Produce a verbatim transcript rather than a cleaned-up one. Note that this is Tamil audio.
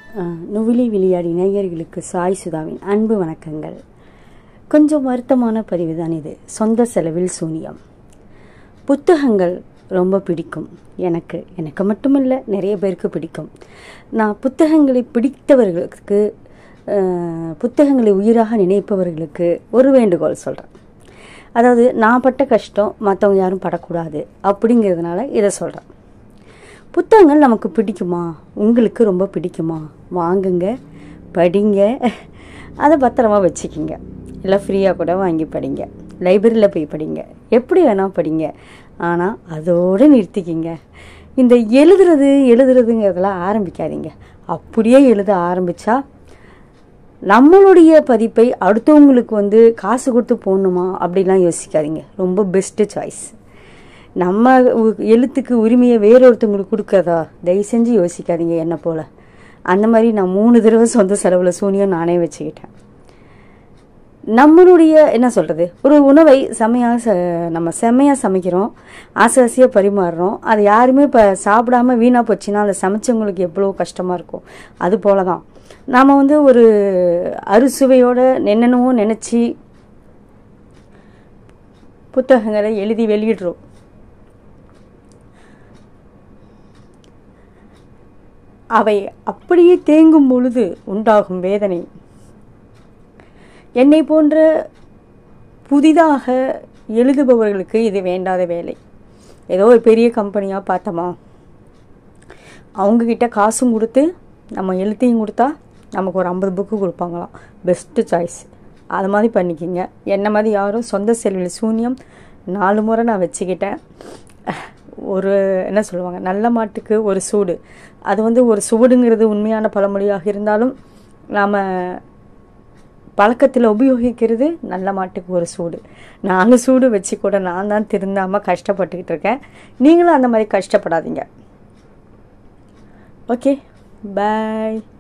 நுவிலி விளையாடி நேயர்களுக்கு சாய் சுதாவின் அன்பு வணக்கங்கள். கொஞ்சம் வருத்தமான பதிவு தான் இது. சொந்த செலவில் சூனியம். புத்தகங்கள் ரொம்ப பிடிக்கும் எனக்கு. எனக்கு மட்டுமில்லை, நிறைய பேருக்கு பிடிக்கும். நான் புத்தகங்களை பிடித்தவர்களுக்கு, புத்தகங்களை உயிராக நினைப்பவர்களுக்கு ஒரு வேண்டுகோள் சொல்கிறேன். அதாவது நான் பட்ட கஷ்டம் மற்றவங்க யாரும் படக்கூடாது அப்படிங்கிறதுனால இதை சொல்கிறேன். புத்தகங்கள் நமக்கு பிடிக்குமா, உங்களுக்கு ரொம்ப பிடிக்குமா, வாங்குங்க, படிங்க, அதை பத்திரமா வச்சுக்கிங்க. இல்லை ஃப்ரீயாக கூட வாங்கி படிங்க, லைப்ரரியில் போய் படிங்க, எப்படி வேணால் படிங்க. ஆனால் அதோடு நிறுத்திக்கிங்க. இந்த எழுதுறது எழுதுறதுங்கிறதெல்லாம் ஆரம்பிக்காதீங்க. அப்படியே எழுத ஆரம்பித்தா நம்மளுடைய பதிப்பை அடுத்தவங்களுக்கு வந்து காசு கொடுத்து போடணுமா அப்படிலாம் யோசிக்காதீங்க. ரொம்ப பெஸ்ட்டு சாய்ஸ். நம்ம எழுத்துக்கு உரிமையை வேறொருத்தவங்களுக்கு கொடுக்குறதா தயவு செஞ்சு யோசிக்காதீங்க. என்ன போல் அந்த மாதிரி நான் மூணு தடவை சொந்த செலவில் சூனியம் நானே வச்சுக்கிட்டேன். நம்மளுடைய என்ன சொல்கிறது, ஒரு உணவை செம்மையாக ச நம்ம செம்மையாக சமைக்கிறோம், ஆசை ஆசையாக பரிமாறுறோம். அது யாருமே இப்போ சாப்பிடாம வீணாக போச்சுன்னா அதை சமைச்சவங்களுக்கு எவ்வளோ கஷ்டமாக இருக்கும். அது போல தான் நாம் வந்து ஒரு அறுசுவையோடு என்னென்னவோ நினச்சி புத்தகங்களை எழுதி வெளியிடுறோம். அவை அப்படியே தேங்கும் பொழுது உண்டாகும் வேதனை என்னை போன்ற புதிதாக எழுதுபவர்களுக்கு இது வேண்டாத வேலை. ஏதோ ஒரு பெரிய கம்பெனியாக பார்த்தோமா, அவங்கக்கிட்ட காசும் கொடுத்து நம்ம எழுத்தையும் கொடுத்தா நமக்கு ஒரு ஐம்பது புக்கு கொடுப்பாங்களாம். Best choice. அது மாதிரி பண்ணிக்கிங்க. என்ன மாதிரி யாரும் சொந்த செலவில் சூன்யம் நாலு முறை நான் வச்சுக்கிட்டேன். ஒரு என்ன சொல்லுவாங்க, நல்ல மாட்டுக்கு ஒரு சூடு. அது வந்து ஒரு சுவடுங்கிறது உண்மையான பழமொழியாக இருந்தாலும் நாம் பழக்கத்தில் உபயோகிக்கிறது நல்ல மாட்டுக்கு ஒரு சூடு. நாலு சூடு வச்சு கூட நான் தான் திருந்தாமல் கஷ்டப்பட்டுக்கிட்டு இருக்கேன். நீங்களும் அந்த மாதிரி கஷ்டப்படாதீங்க. ஓகே, பாய்.